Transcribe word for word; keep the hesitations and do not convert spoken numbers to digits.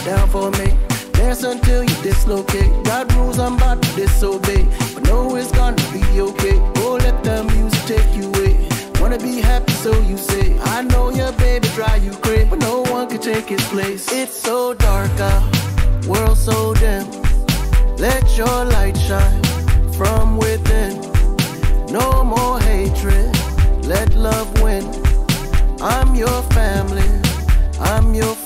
down for me. Dance until you dislocate. Got rules I'm about to disobey, but know it's gonna be okay. Oh, let the music take you away. Wanna be happy, so you say. I know your baby drive you crazy, but no one can take his place. It's so dark out, world so dim. Let your light shine from within. No more hatred, let love win. I'm your family, I'm your